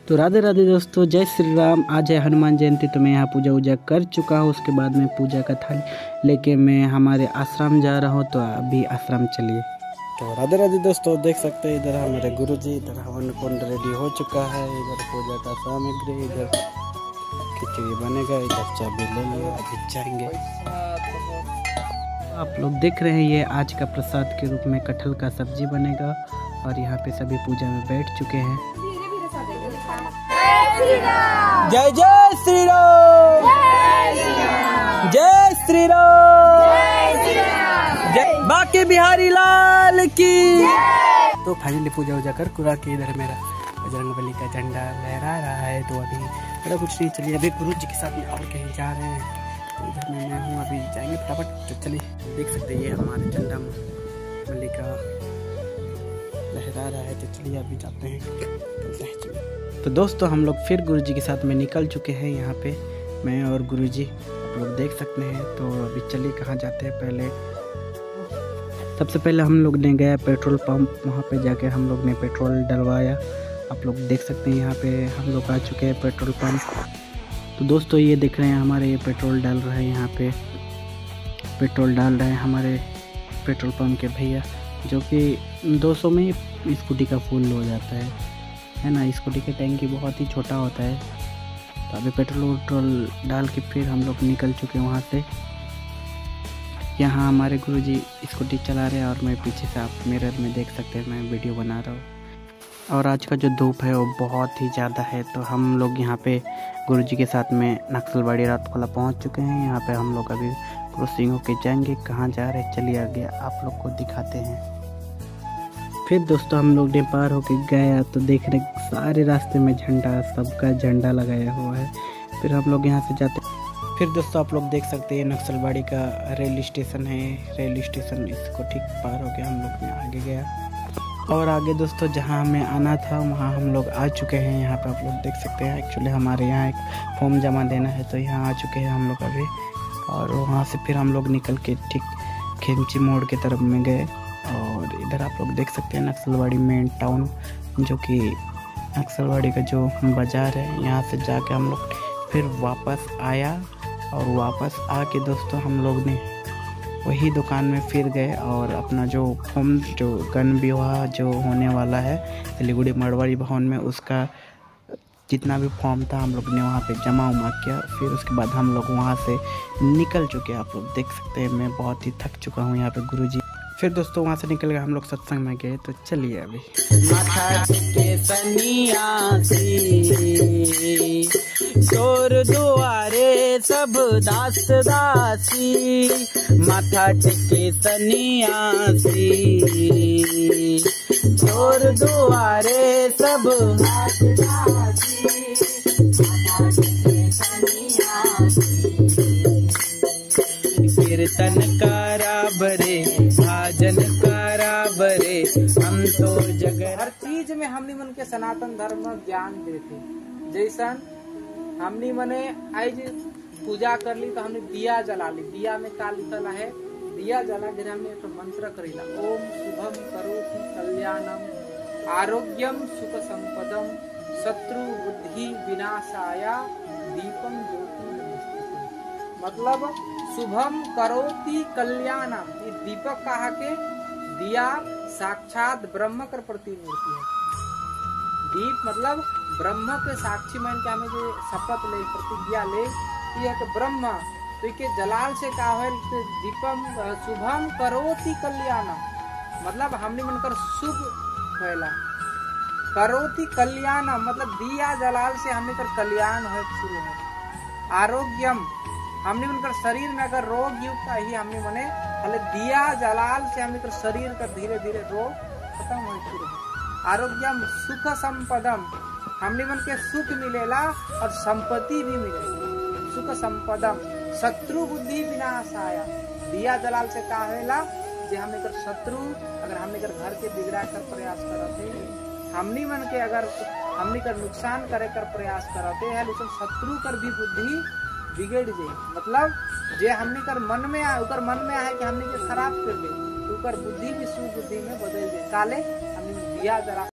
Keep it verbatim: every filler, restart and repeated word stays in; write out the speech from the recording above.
तो राधे राधे दोस्तों, जय श्री राम। आज है हनुमान जयंती, तो मैं यहाँ पूजा वूजा कर चुका हूँ। उसके बाद में पूजा का थाली लेके मैं हमारे आश्रम जा रहा हूँ। तो अभी आश्रम चलिए। तो राधे राधे दोस्तों, देख सकते हैं इधर हमारे गुरुजी, इधर हवन कुंड रेडी हो चुका है। इधर पूजा का सामग्री, इधर खिचड़ी बनेगा, इधर चाबी ले लिया, अभी जाएंगे। आप लोग देख रहे हैं, ये आज का प्रसाद के रूप में कटहल का सब्जी बनेगा। और यहाँ पे सभी पूजा में बैठ चुके हैं। जय जय श्री राम, जय श्री राम, जय बाके बिहारी लाल की। तो फाइनली पूजा वूजा कर कुरा के इधर मेरा बजरंगबली का झंडा लहरा रहा है। तो अभी बड़ा कुछ नहीं, चलिए अभी गुरु जी के साथ में और कहीं जा रहे हैं। तो इधर में मैं हूँ, अभी जाएंगे फटाफट। तो चलिए, देख सकते हैं ये हमारे झंडा बली का लहरा रहा है। तो चलिए अभी जाते हैं। तो दोस्तों, हम लोग फिर गुरुजी के साथ में निकल चुके हैं। यहाँ पे मैं और गुरुजी आप लोग देख सकते हैं। तो अभी चलिए कहाँ जाते हैं। पहले सबसे पहले हम लोग ने गया पेट्रोल पंप, वहाँ पे जाके हम लोग ने पेट्रोल डलवाया। आप लोग देख सकते हैं यहाँ पे हम लोग आ चुके हैं पेट्रोल पंप। तो दोस्तों, ये देख रहे हैं हमारे ये पेट्रोल डाल रहे हैं। यहाँ पे पेट्रोल डाल रहे हैं हमारे पेट्रोल पंप के भैया, जो कि दो सौ में स्कूटी का फुल हो जाता है है ना। स्कूटी के टैंकी बहुत ही छोटा होता है। तो अभी पेट्रोल वोट्रोल डाल के फिर हम लोग निकल चुके हैं वहाँ से। यहाँ हमारे गुरुजी स्कूटी चला रहे हैं और मैं पीछे से, आप मिरर में देख सकते हैं, मैं वीडियो बना रहा हूँ। और आज का जो धूप है वो बहुत ही ज़्यादा है। तो हम लोग यहाँ पे गुरुजी के साथ में नक्सलबाड़ी रात खोला पहुँच चुके हैं। यहाँ पे हम लोग अभी क्रॉसिंग होके जाएंगे। कहाँ जा रहे हैं चलिए आगे आप लोग को दिखाते हैं। फिर दोस्तों, हम लोग ने पार होके गया तो देख रहे सारे रास्ते में झंडा, सबका झंडा लगाया हुआ है। फिर हम लोग यहाँ से जाते। फिर दोस्तों, आप लोग देख सकते हैं नक्सलबाड़ी का रेल स्टेशन है। रेल स्टेशन इसको ठीक पार होके हम लोग ने आगे गया। और आगे दोस्तों, जहाँ हमें आना था वहाँ हम लोग आ चुके हैं। यहाँ पे आप लोग देख सकते हैं। एक्चुअली हमारे यहाँ एक फॉर्म जमा देना है, तो यहाँ आ चुके हैं हम लोग अभी। और वहाँ से फिर हम लोग निकल के ठीक खेमची मोड़ के तरफ में गए। और इधर आप लोग देख सकते हैं नक्सलबाड़ी मेन टाउन, जो कि नक्सलबाड़ी का जो बाज़ार है। यहाँ से जाके हम लोग फिर वापस आया। और वापस आके दोस्तों, हम लोग ने वही दुकान में फिर गए और अपना जो फॉर्म, जो गण विवाह जो होने वाला है सिलीगुड़ी मरवाड़ी भवन में, उसका जितना भी फॉर्म था हम लोग ने वहाँ पे जमा उमा किया। फिर उसके बाद हम लोग वहाँ से निकल चुके हैं। आप लोग देख सकते हैं, मैं बहुत ही थक चुका हूँ यहाँ पे गुरुजी। फिर दोस्तों, वहाँ से निकल गए हम लोग सत्संग में गए। तो चलिए अभी माथा के सन्यासी, चोर दुआरे सब दास दासी, माथा के सन्यासी, चोर दुआरे सब दास दासी, कीर्तन करा बरे, भाजन करा बरे, हम तो जगह। हर चीज में हमनी मन के सनातन धर्म ज्ञान देते। जैसन हमनी मने आज पूजा कर ली तो हमने दिया जला ली। दिया में का लिखल है, दिया जला के हमने एक मंत्र करेला, ओम शुभम करोति कल्याणम आरोग्यम सुख संपदम शत्रु बुद्धि विनाशाया दीपम ज्योति नमस्ते। मतलब शुभम करोति कल्याणम, ये दीपक कहा के दिया साक्षात ब्रह्म कर प्रतिमूर्ति है। दीप मतलब ब्रह्म के साक्षी मान के हमें जो शपथ ले, प्रतिज्ञा ले, ये है कि ब्रह्म तो के जलाल से का है दीपम शुभम करोति कल्याणम, मतलब हमने मनकर शुभ होएला। करोति कल्याणम मतलब दिया जलाल से हमने कर कल्याण हो शुरू है। आरोग्यम हमने मनकर शरीर में अगर रोग युक्त ही हमने मने हले दिया जलाल से हमने कर शरीर का धीरे धीरे रोग खत्म हो शुरू है। आरोग्यम सुख संपदम हमने मन के सुख मिलेला और संपत्ति भी मिलेगी। सुख संपदम शत्रु बुद्धि विनाशाया, दिया जलाल से का होएला जे हमने कर शत्रु अगर हमने कर घर के बिगड़ा कर प्रयास करते, हमनी मन के अगर हमने कर नुकसान करे कर प्रयास करते हैं, लेकिन शत्रु कर भी बुद्धि बिगड़ जाए। मतलब जे हमने कर मन में आए, उकर मन में आए कि हमने के खराब कर ले, तो उकर बुद्धि भी सुबुद्धि में बदल जाए। काले हमने दिया जला